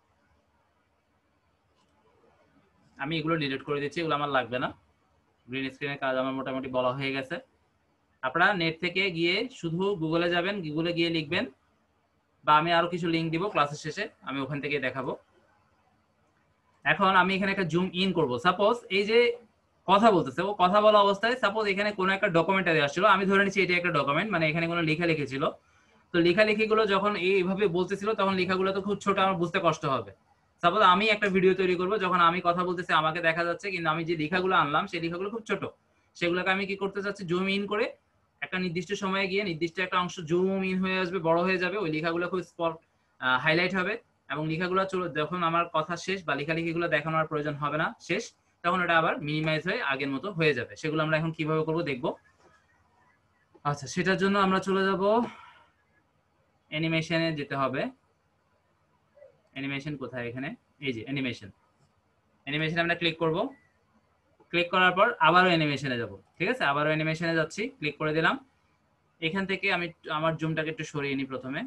Speaker 1: আমি এগুলো ডিলিট করে দিচ্ছি, এগুলো আমার লাগবে না, গ্রিন স্ক্রিনের কাজ আমার মোটামুটি বলা হয়ে গেছে। আপনারা নেট থেকে গিয়ে শুধু গুগলে যাবেন, গুগলে গিয়ে লিখবেন, বা আমি আরো কিছু লিঙ্ক দিব ক্লাসের শেষে, আমি ওখান থেকে দেখাবো। এখন আমি এখানে একটা জুম ইন করব। সাপোজ এই যে কথা বলতেছে, ও কথা বলা অবস্থায় সাপোজ এখানে কোনো একটা ডকুমেন্টারি আসছিল, আমি ধরে নিচ্ছি এটা একটা ডকুমেন্ট, মানে এখানে কোনো লেখা লিখেছিল। তো লেখালেখিগুলো যখন এইভাবে বলতেছিল, তখন লেখাগুলো তো খুব ছোট, আমার বুঝতে কষ্ট হবে। সাপোজ আমি একটা ভিডিও তৈরি করব, যখন আমি কথা বলতেছি আমাকে দেখা যাচ্ছে, কিন্তু আমি যে লেখাগুলো আনলাম সেই লেখাগুলো খুব ছোট, সেগুলোকে আমি কি করতে চাচ্ছি, জুম ইন করে একটা নির্দিষ্ট সময়ে গিয়ে নির্দিষ্ট একটা অংশ জুম ইন হয়ে আসবে, বড় হয়ে যাবে, ওই লেখাগুলো খুব স্পট হাইলাইট হবে, এবং লেখাগুলো যখন আমার কথা শেষ বা লেখালেখিগুলো দেখানোর প্রয়োজন হবে না, শেষ, তখন ওটা আবার মিনিমাইজ হয়ে আগের মতো হয়ে যাবে। সেগুলো আমরা এখন কিভাবে করব দেখবো। আচ্ছা, সেটার জন্য আমরা চলে যাব অ্যানিমেশনে যেতে হবে। অ্যানিমেশন কোথায়? এখানে এই যে অ্যানিমেশন। অ্যানিমেশনে আমরা ক্লিক করব। ক্লিক করার পর আবারও অ্যানিমেশনে যাব। ঠিক আছে, আবারও অ্যানিমেশনে যাচ্ছি, ক্লিক করে দিলাম। এখান থেকে আমি আমার জুমটাকে একটু সরিয়ে নিই। প্রথমে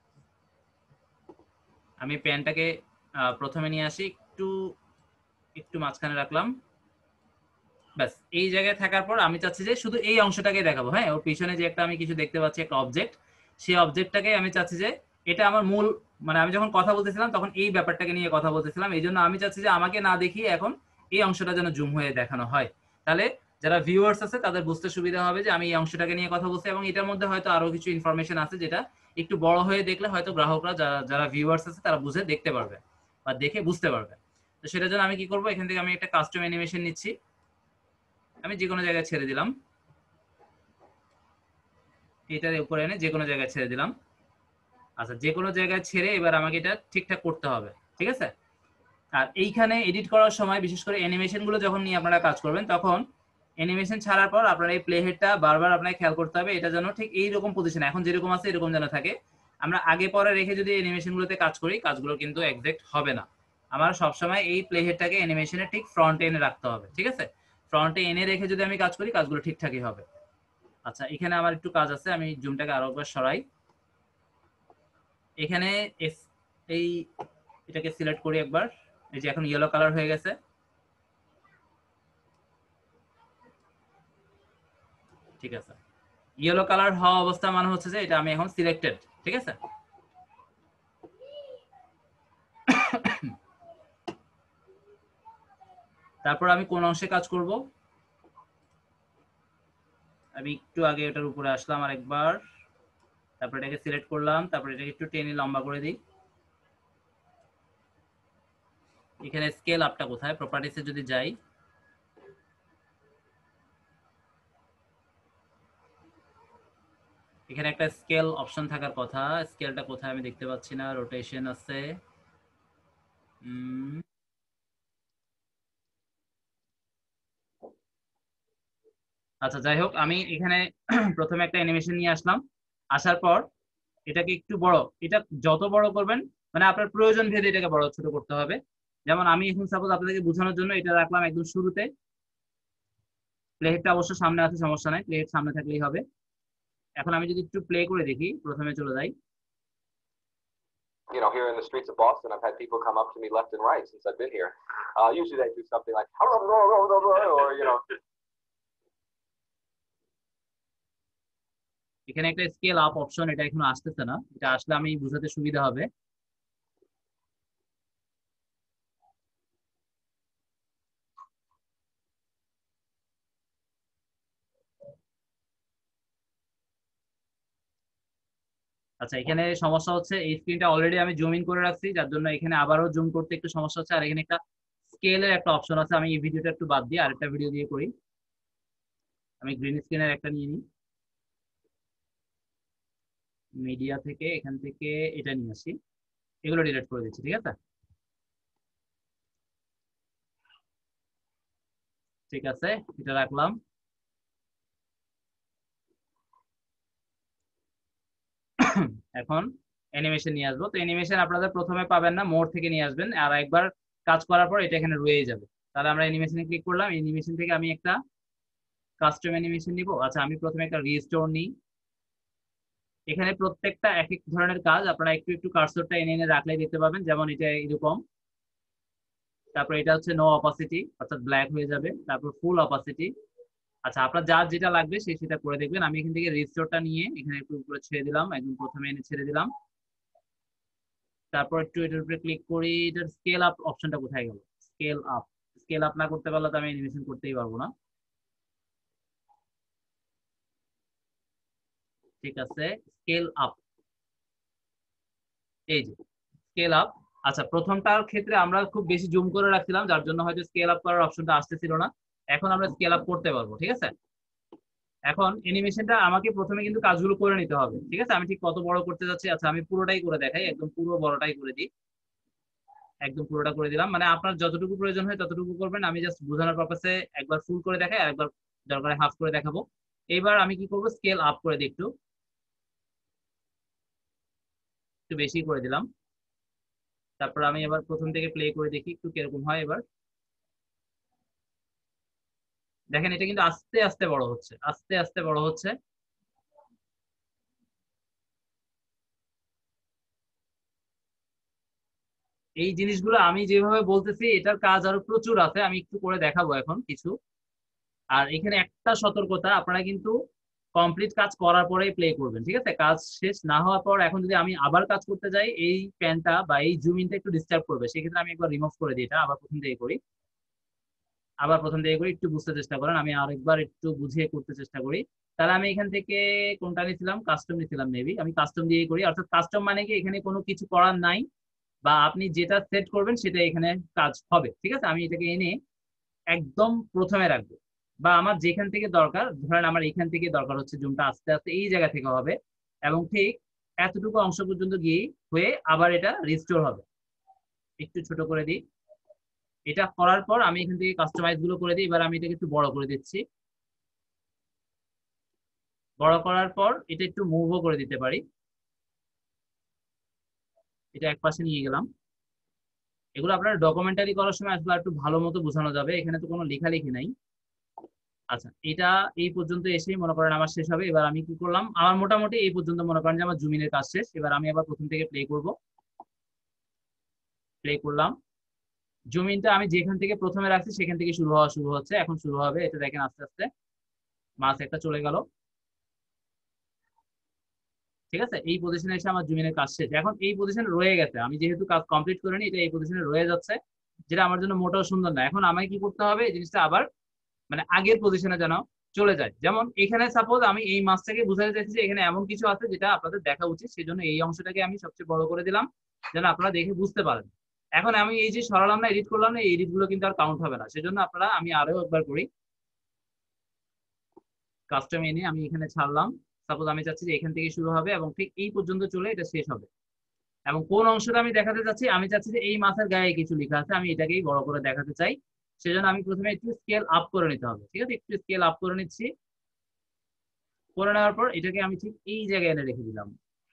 Speaker 1: আমি পেনটাকে প্রথমে নিয়ে আসি, একটু একটু মাঝখানে রাখলাম। ব্যাস, এই জায়গায় থাকার পর আমি চাচ্ছি যে শুধু এই অংশটাকে দেখাবো। হ্যাঁ, ওর পিছনে যে একটা আমি কিছু দেখতে পাচ্ছি, একটা অবজেক্ট, সেই অবজেক্টটাকে আমি চাচ্ছি যে এটা আমার মূল, মানে আমি যখন কথা বলতেছিলাম তখন এই ব্যাপারটাকে নিয়ে কথা বলতেছিলাম, এই জন্য আমি চাচ্ছি যে আমাকে না দেখিয়ে এখন এই অংশটা যেন জুম হয়ে দেখানো হয়। তাহলে যারা ভিউয়ার্স আছে তাদের বুঝতে সুবিধা হবে যে আমি এই অংশটাকে নিয়ে কথা বলছি, এবং এটার মধ্যে হয়তো আরো কিছু ইনফরমেশন আছে যেটা একটু বড় হয়ে দেখলে হয়তো গ্রাহকরা যারা যারা ভিউয়ার্স আছে তারা বুঝে দেখতে পারবে বা দেখে বুঝতে পারবে। তো সেটার জন্য আমি কি করব, এখান থেকে আমি একটা কাস্টম অ্যানিমেশন নিচ্ছি। আমি যে কোনো জায়গায় ছেড়ে দিলাম, এটার উপরে এনে যে কোনো জায়গায় ছেড়ে দিলাম। আচ্ছা, যে কোনো জায়গায় ছেড়ে এবার আমাকে এটা ঠিকঠাক করতে হবে। ঠিক আছে, আর এইখানে এডিট করার সময় বিশেষ করে অ্যানিমেশন গুলো যখন নিয়ে আপনারা কাজ করবেন, তখন অ্যানিমেশন ছাড়ার পর আপনার এই প্লে হেডটা বারবার আপনাকে খেয়াল করতে হবে, এটা যেন ঠিক এইরকম পজিশন এখন যেরকম আছে এরকম যেন থাকে। আমরা আগে পরে রেখে যদি অ্যানিমেশন গুলোতে কাজ করি, কাজগুলো কিন্তু এক্সাক্ট হবে না। আমার সবসময় এই প্লে হেডটাকে অ্যানিমেশনের ঠিক ফ্রন্টে এনে রাখতে হবে। ঠিক আছে, ফ্রন্টে এনে রেখে যদি আমি কাজ করি, কাজগুলো ঠিকঠাকই হবে। আচ্ছা, এখানে আমার একটু কাজ আছে, আমি জুমটাকে আরো একবার সরাই। এখানে এই এটাকে সিলেক্ট করি একবার, এই যে এখন ইয়েলো কালার হয়ে গেছে। ঠিক আছে, ইয়েলো কালার হওয়া অবস্থা মানে হচ্ছে যে এটা আমি এখন সিলেক্টেড। ঠিক আছে, তারপর আমি কোন অংশে কাজ করব, আমি একটু আগে এটার উপরে আসলাম আরেকবার, তারপর এটাকে সিলেক্ট করলাম, তারপর এটাকে একটু টেনে লম্বা করে দিই। এখানে স্কেল আপটা কোথায়, প্রপার্টিসে যদি যাই, এখানে একটা স্কেল অপশন থাকার কথা, স্কেলটা কোথায় আমি দেখতে পাচ্ছি না। রোটেশন আছে, আচ্ছা যাই হোক, আমি এখানে প্রথমে একটা অ্যানিমেশন নিয়ে আসলাম। আসার পর এটাকে একটু বড়, এটা যত বড় করবেন মানে আপনার প্রয়োজন ভেদে এটাকে বড় ছোট করতে হবে। যেমন আমি এখন সাপোজ আপনাদেরকে বোঝানোর জন্য এটা রাখলাম একদম শুরুতে। প্লেহেডটা অবশ্য সামনে আছে, সমস্যা নাই, প্লেহেড সামনে থাকলেই হবে। এখন আমি যদি একটু প্লে করে দেখি, প্রথমে চলে যাই।
Speaker 5: You know, here in the streets of Boston, I've had people come up to me left and right since I've been here. Uh, usually they do something like, or, you know.
Speaker 1: এখানে একটা scale up option, এটা এখনো আসতেছে না, এটা আসলে আমি বুঝাতে সুবিধা হবে। আচ্ছা, এখানে সমস্যা হচ্ছে এই স্ক্রিনটা অলরেডি আমি জুম ইন করে রাখছি, যার জন্য এখানে আবারও জুম করতে একটু সমস্যা হচ্ছে। আর এখানে একটা স্কেলের একটা অপশন আছে, আমি এই ভিডিওটা একটু বাদ দিয়ে আরেকটা ভিডিও দিয়ে করি। আমি গ্রিন স্ক্রিনের একটা নিয়ে নিই, মিডিয়া থেকে এখান থেকে এটা নিয়ে আসি, এগুলো ডিলিট করে দিচ্ছি। ঠিক আছে, ঠিক আছে, এটা রাখলাম। এখন অ্যানিমেশন নিয়ে আসবো। তো অ্যানিমেশন আপনাদের প্রথমে পাবেন না, মোড থেকে নিয়ে আসবেন, আর একবার কাজ করার পর এটা এখানে রয়ে যাবে। তাহলে আমরা অ্যানিমেশনে ক্লিক করলাম, অ্যানিমেশন থেকে আমি একটা কাস্টম অ্যানিমেশন নিব। আচ্ছা, আমি প্রথমে একটা রিস্টোর নিই। এখানে প্রত্যেকটা এক এক ধরনের কাজ, আপনারা একটু একটু কার্সরটা এনে এনে রাখলেই দেখতে পাবেন। যেমন এটা এরকম, তারপর এটা হচ্ছে নো অপাসিটি, অর্থাৎ ব্ল্যাক হয়ে যাবে, তারপর ফুল অপাসিটি। আচ্ছা, আপনার যার যেটা লাগবে সেই সেটা করে দেখবেন। আমি এখান থেকে রিস্টোরটা নিয়ে এখানে একটু উপরে ছেড়ে দিলাম, একদম প্রথমে এনে ছেড়ে দিলাম। তারপর একটু এটার উপরে ক্লিক করি, এটার স্কেল আপ অপশনটা কোথায় গেল? স্কেল আপ, স্কেল আপ না করতে পারলে তো আমি অ্যানিমেশন করতেই পারবো না। ঠিক আছে, স্কেল আপ, এই যে স্কেল আপ। আচ্ছা, প্রথমটার ক্ষেত্রে আমরা খুব বেশি জুম করে রাখছিলাম, যার জন্য হয়তো স্কেল আপ করার অপশনটা আসতেছিল না। এখন আমরা স্কেল আপ করতে পারবো। ঠিক আছে, এখন অ্যানিমেশনটা আমাকে প্রথমে কিন্তু কাজগুলো করে নিতে হবে। ঠিক আছে, আমি ঠিক কত বড় করতে যাচ্ছি। আচ্ছা, আমি পুরোটাই করে দেখাই, একদম পুরো বড়টাই করে দিই, একদম পুরোটা করে দিলাম। মানে আপনার যতটুকু প্রয়োজন হয় ততটুকু করবেন, আমি জাস্ট বোঝানোর পারপাসে একবার ফুল করে দেখাই আর একবার দরকারে হাফ করে দেখাবো। এবার আমি কি করব, স্কেল আপ করে দিই, একটু একটু বেশি করে দিলাম। তারপর আমি এবার প্রথম থেকে প্লে করে দেখি একটু কিরকম হয়। এবার দেখেন এটা কিন্তু আস্তে আস্তে বড় হচ্ছে, আস্তে আস্তে বড় হচ্ছে। এই জিনিসগুলো আমি যেভাবে বলতেছি এটার কাজ আরো প্রচুর আছে, আমি একটু করে দেখাবো এখন কিছু। আর এখানে একটা সতর্কতা, আপনারা কিন্তু কমপ্লিট কাজ করার পরেই প্লে করবেন, ঠিক আছে? কাজ শেষ না হওয়ার পর এখন যদি আমি আবার কাজ করতে যাই, এই প্যানটা বা এই জুম ইনটা একটু ডিস্টার্ব করবে, সেক্ষেত্রে আমি একবার রিমুভ করে দিই এটা, আবার প্রথম থেকে করি। আবার প্রথম থেকে করি, একটু বুঝতে চেষ্টা করেন, আমি আরেকবার একটু বুঝিয়ে করতে চেষ্টা করি। তাহলে আমি এখান থেকে কোনটা নিয়েছিলাম, কাস্টম নিয়েছিলাম মেবি, আমি কাস্টম দিয়ে করি। অর্থাৎ কাস্টম মানে কি, এখানে কোনো কিছু করার নাই, বা আপনি যেটা সেট করবেন সেটা এখানে কাজ হবে, ঠিক আছে? আমি এটাকে এনে একদম প্রথমে রাখবো, বা আমার যেখান থেকে দরকার, ধরেন আমার এখান থেকে দরকার হচ্ছে জুমটা আস্তে আস্তে এই জায়গা থেকে হবে, এবং ঠিক এতটুকু অংশ পর্যন্ত গিয়ে হয়ে আবার এটা রিস্টোর হবে। একটু ছোট করে দিই। এটা করার পর আমি এখান থেকে কাস্টমাইজ গুলো করে দিই। এবার আমি এটাকে একটু বড় করে দিচ্ছি। বড় করার পর এটা একটু মুভও করে দিতে পারি, এটা এক পাশে নিয়ে গেলাম। এগুলো আপনার ডকুমেন্টারি করার সময় আসলে একটু ভালো মতো বোঝানো যাবে, এখানে তো কোনো লেখালেখি নাই। আচ্ছা, এটা এই পর্যন্ত এসেই মনে করেন আমার শেষ হবে। এবার আমি কি করলাম, আমার মোটামুটি এই পর্যন্ত মনে করেন যে আমার জুমিনের কাজ শেষ। এবার আমি আবার প্রথম থেকে প্লে করব, প্লে করলাম। জুমিনটা আমি যেখান থেকে প্রথমে রাখছি সেখান থেকে শুরু হওয়া শুরু হচ্ছে, এখন শুরু হবে। এটা দেখেন আস্তে আস্তে মাছ একটা চলে গেল, ঠিক আছে? এই পজিশনে এসে আমার জুমিনের কাজ শেষ। এখন এই পজিশনে রয়ে গেছে, আমি যেহেতু কাজ কমপ্লিট করিনি, এটা এই পজিশনে রয়ে যাচ্ছে, যেটা আমার জন্য মোটেও সুন্দর না। এখন আমাকে কি করতে হবে, এই জিনিসটা আবার মানে আগের পজিশনে যেন চলে যায়। যেমন এখানে সাপোজ আমি এই মাছটাকে বুঝাতে চাইছি যে এখানে এমন কিছু আছে যেটা আপনাদের দেখা উচিত, সেই জন্য এই অংশটাকে আমি সবচেয়ে বড় করে দিলাম, যেন আপনারা দেখে বুঝতে পারেন। এখন আমি এই যে সরালাম না, এডিট করলাম না, এই এডিট গুলো কিন্তু আর কাউন্ট হবে না। সেজন্য আপনারা, আমি আরো একবার করি, কাস্টম এনে আমি এখানে ছাড়লাম। সাপোজ আমি চাচ্ছি যে এখান থেকে শুরু হবে এবং ঠিক এই পর্যন্ত চলে এটা শেষ হবে। এবং কোন অংশটা আমি দেখাতে চাচ্ছি, আমি চাচ্ছি যে এই মাছের গায়ে কিছু লেখা আছে, আমি এটাকেই বড় করে দেখাতে চাই। সেজন্য আমি প্রথমে একটু স্কেল আপ করে নিতে হবে, ঠিক আছে? একটু স্কেল আপ করে নিচ্ছি। করে নেওয়ার পর এটাকে আমি ঠিক এই জায়গায় এনে রেখে দিলাম,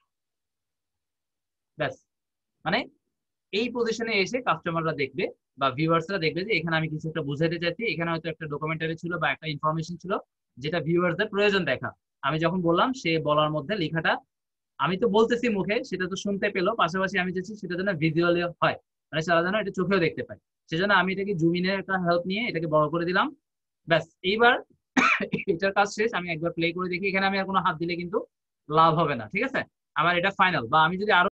Speaker 1: ব্যাস। মানে এই পজিশনে এসে কাস্টমাররা দেখবে বা ভিউয়ার্সরা দেখবে যে এখানে আমি কিছু একটা বুঝাতে চাইছি, এখানে হয়তো একটা ডকুমেন্টারি ছিল বা একটা ইনফরমেশন ছিল যেটা ভিউয়ার্সদের প্রয়োজন দেখা। আমি যখন বললাম সে বলার মধ্যে লেখাটা, আমি তো বলতেছি মুখে, সেটা তো শুনতে পেলো, পাশাপাশি আমি চাচ্ছি সেটা যেন ভিজুয়ালি হয়, মানে সারা যেন এটা চোখেও দেখতে পায়। সেজন্য আমি এটাকে জুমিনের একটা হেল্প নিয়ে এটাকে বড় করে দিলাম, ব্যাস। এইবার এটার কাজ শেষ। আমি একবার প্লে করে দেখি, এখানে আমি আর কোনো হাত দিলে কিন্তু লাভ হবে না, ঠিক আছে? আমার এটা ফাইনাল। বা আমি যদি আরো,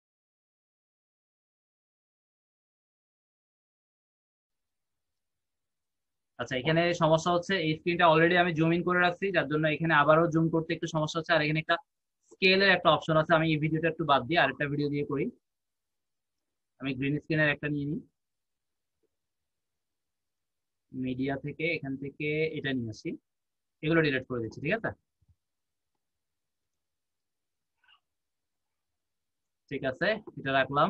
Speaker 1: আচ্ছা এখানে সমস্যা হচ্ছে, এই স্ক্রিনটা অলরেডি আমি জুম ইন করে রাখছি, যার জন্য এখানে আবারও জুম করতে একটু সমস্যা হচ্ছে। আর এখানে একটা স্কেলের একটা অপশন আছে, আমি এই ভিডিওটা একটু বাদ দিয়ে আরেকটা ভিডিও দিয়ে করি। আমি গ্রিন স্ক্রিনের একটা নিয়ে নিই, মিডিয়া থেকে এখান থেকে এটা নিয়ে আসি, এগুলো ডিলিট করে দিচ্ছি, ঠিক আছে? ঠিক আছে, এটা রাখলাম।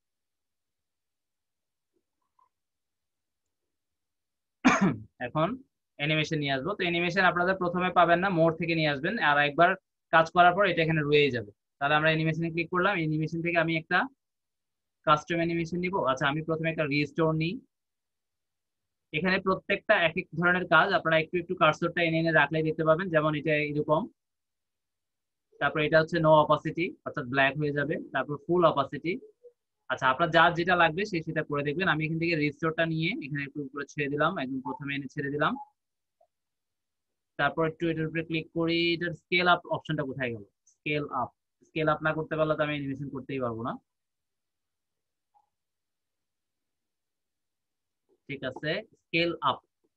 Speaker 1: এখন অ্যানিমেশন নিয়ে আসবো। তো অ্যানিমেশন আপনাদের প্রথমে পাবেন না, মোড থেকে নিয়ে আসবেন, আর একবার কাজ করার পর এটা এখানে রয়ে যাবে। তাহলে আমরা অ্যানিমেশনে ক্লিক করলাম, অ্যানিমেশন থেকে আমি একটা কাস্টম অ্যানিমেশন নিব। আচ্ছা আমি প্রথমে একটা রিস্টোর নিই। এখানে প্রত্যেকটা এক এক ধরনের কাজ, আপনারা একটু একটু কার্সরটা এনে এনে রাখলেই দেখতে পাবেন। যেমন এটা এরকম, তারপর এটা হচ্ছে নো অপাসিটি, অর্থাৎ ব্ল্যাক হয়ে যাবে, তারপর ফুল অপাসিটি। আচ্ছা আপনার যার যেটা লাগবে সে সেটা করে দেখবেন। আমি এখান থেকে রিস্টোরটা নিয়ে এখানে একটু উপরে ছেড়ে দিলাম, একদম প্রথমে এনে ছেড়ে দিলাম। তারপর একটু এটার উপরে ক্লিক করি, এটার স্কেল আপ অপশনটা কোথায় গেল? স্কেল আপ, স্কেল আপ না করতে পারলে তো আমি অ্যানিমেশন করতেই পারবো না। ঠিক আছে, স্কেল আপ,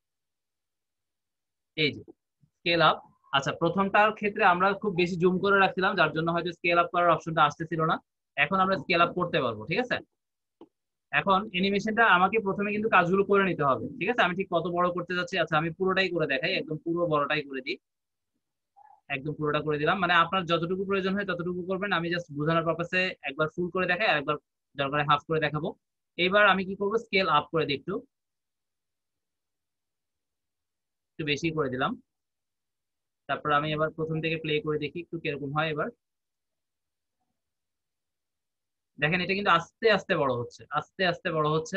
Speaker 1: এই যে স্কেল আপ। আচ্ছা প্রথমটার ক্ষেত্রে আমরা খুব বেশি জুম করে রাখছিলাম, যার জন্য হয়তো স্কেল আপ করার অপশনটা আসতেছিল না। এখন আমরা স্কেল আপ করতে পারবো, ঠিক আছে? এখন অ্যানিমেশনটা আমাকে প্রথমে কিন্তু কাজগুলো করে নিতে হবে, ঠিক আছে? আমি ঠিক কত বড় করতে যাচ্ছি, আচ্ছা আমি পুরোটাই করে দেখাই, একদম পুরো বড়টাই করে দিই, একদম পুরোটা করে দিলাম। মানে আপনার যতটুকু প্রয়োজন হয় ততটুকু করবেন, আমি জাস্ট বোঝানোর পারপাসে একবার ফুল করে দেখাই আর একবার দরকারে হাফ করে দেখাবো। এইবার আমি কি করবো, স্কেল আপ করে দিই, একটু একটু বেশি করে দিলাম। তারপর আমি এবার প্রথম থেকে প্লে করে দেখি একটু কিরকম হয়। এবার দেখেন এটা কিন্তু আস্তে আস্তে বড় হচ্ছে, আস্তে আস্তে বড় হচ্ছে।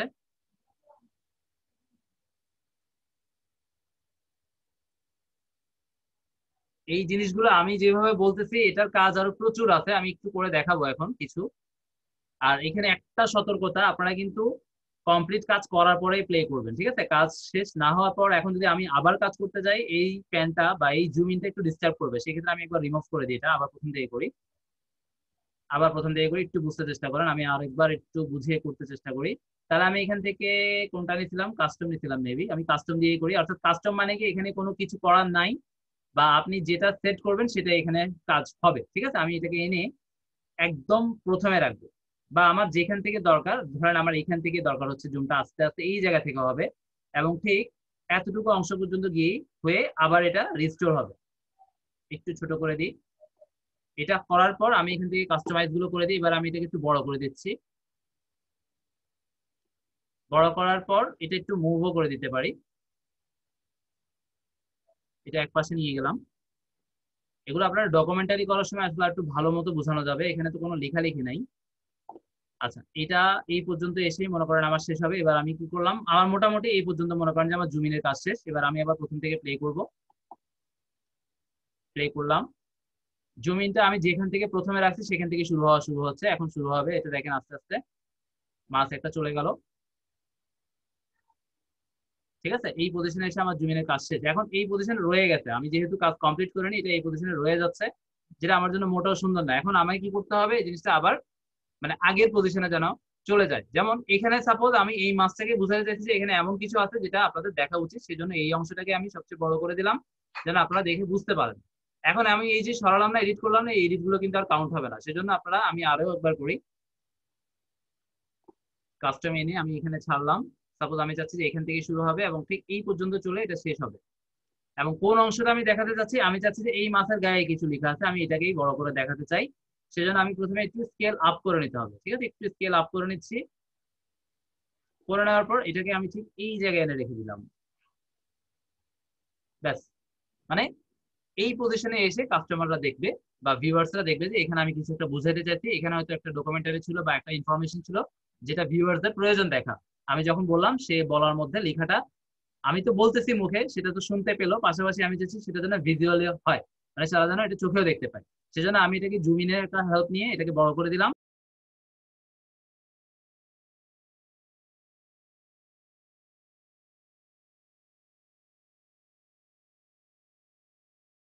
Speaker 1: এই জিনিসগুলো আমি যেভাবে বলতেছি এটার কাজ আরো প্রচুর আছে, আমি একটু করে দেখাবো এখন কিছু। আর এখানে একটা সতর্কতা, আপনারা কিন্তু কমপ্লিট কাজ করার পরেই প্লে করবেন, ঠিক আছে? কাজ শেষ না হওয়ার পর এখন যদি আমি আবার কাজ করতে যাই, এই প্যানটা বা এই জুম ইনটা একটু ডিস্টার্ব করবে, সেক্ষেত্রে আমি একবার রিমুভ করে দিই এটা, আবার প্রথম থেকে করি। আবার প্রথম থেকে করি, একটু বুঝতে চেষ্টা করেন, আমি আরেকবার একটু বুঝিয়ে করতে চেষ্টা করি। তাহলে আমি এখান থেকে কোনটা নিয়েছিলাম, কাস্টম নিয়েছিলাম মেবি, আমি কাস্টম দিয়েই করি। অর্থাৎ কাস্টম মানে কি এখানে কোনো কিছু করার নাই, বা আপনি যেটা সেট করবেন সেটা এখানে কাজ হবে, ঠিক আছে? আমি এটাকে এনে একদম প্রথমে রাখবো, বা আমার যেখান থেকে দরকার, ধরেন আমার এখান থেকে দরকার হচ্ছে জুমটা আস্তে আস্তে এই জায়গা থেকে হবে, এবং ঠিক এতটুকু অংশ পর্যন্ত গিয়ে হয়ে আবার এটা রিস্টোর হবে। একটু ছোট করে দিই। এটা করার পর আমি এখান থেকে কাস্টমাইজ গুলো করে দিই। এবার আমি এটাকে একটু বড় করে দিচ্ছি। বড় করার পর এটা একটু মুভও করে দিতে পারি, এটা এক পাশে নিয়ে গেলাম। এগুলো আপনার ডকুমেন্টারি করার সময় আসলে একটু ভালো মতো বোঝানো যাবে, এখানে তো কোনো লেখালেখি নাই। আচ্ছা, এটা এই পর্যন্ত এসেই মনে করেন আমার শেষ হবে। এবার আমি কি করলাম, আমার মোটামুটি এই পর্যন্ত মনে করেন যে আমার জুমিনের কাজ শেষ। এবার আমি আবার প্রথম থেকে প্লে করব, প্লে করলাম। জুমিনটা আমি যেখান থেকে প্রথমে রাখছি সেখান থেকে শুরু হওয়া শুরু হচ্ছে, এখন শুরু হবে। এটা দেখেন আস্তে আস্তে মাছ একটা চলে গেল, ঠিক আছে? এই পজিশনে এসে আমার জুমিনের কাজ শেষ। এখন এই পজিশনে রয়ে গেছে, আমি যেহেতু কাজ কমপ্লিট করিনি, এটা এই পজিশনে রয়ে যাচ্ছে, যেটা আমার জন্য মোটেও সুন্দর না। এখন আমাকে কি করতে হবে, এই জিনিসটা আবার মানে আগের পজিশনে যেন চলে যায়। যেমন এখানে সাপোজ আমি এই মাছটাকে বুঝাতে চাইছি যে এখানে এমন কিছু আছে যেটা আপনাদের দেখা উচিত, সেই জন্য এই অংশটাকে আমি সবচেয়ে বড় করে দিলাম, যেন আপনারা দেখে বুঝতে পারেন। এখন আমি এই যে সরালাম না, এডিট করলাম না, এই এডিট গুলো কিন্তু আর কাউন্ট হবে না। সেজন্য আপনারা, আমি আরো একবার করি, কাস্টম এনে আমি এখানে ছাড়লাম। সাপোজ আমি চাচ্ছি যে এখান থেকে শুরু হবে এবং ঠিক এই পর্যন্ত চলে এটা শেষ হবে। এবং কোন অংশটা আমি দেখাতে চাচ্ছি, আমি চাচ্ছি যে এই মাছের গায়ে কিছু লেখা আছে, আমি এটাকেই বড় করে দেখাতে চাই। সেজন্য আমি প্রথমে একটু স্কেল আপ করে নিতে হবে, ঠিক আছে? একটু স্কেল আপ করে নিচ্ছি। করে নেওয়ার পর এটাকে আমি ঠিক এই জায়গায় এনে রেখে দিলাম, ব্যাস। মানে এই পজিশনে এসে কাস্টমাররা দেখবে বা ভিউয়ার্সরা দেখবে যে এখানে আমি কিছু একটা বুঝাইতে চাইছি, এখানে হয়তো একটা ডকুমেন্টারি ছিল বা একটা ইনফরমেশন ছিল যেটা ভিউয়ার্সদের প্রয়োজন দেখা। আমি যখন বললাম সে বলার মধ্যে লেখাটা, আমি তো বলতেছি মুখে, সেটা তো শুনতে পেলো, পাশাপাশি আমি চাচ্ছি সেটা যেন ভিজুয়ালি হয়, মানে সারা যেন এটা চোখেও দেখতে পায়। সেজন্য আমি এটাকে জুম ইনের একটা হেল্প নিয়ে এটাকে বড় করে দিলাম।